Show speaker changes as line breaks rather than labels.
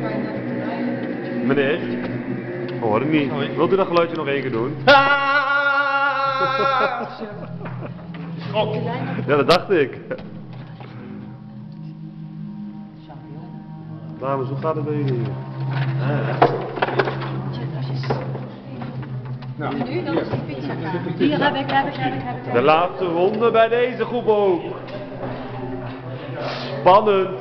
Meneer? Hoor ik niet. Wilt u dat geluidje nog één keer doen? Schok. Ja, dat dacht ik. Dames, hoe gaat het bij jullie hier?
Nou, nu dan is die pizza klaar. Hier heb ik.
De laatste ronde bij deze groep ook. Spannend.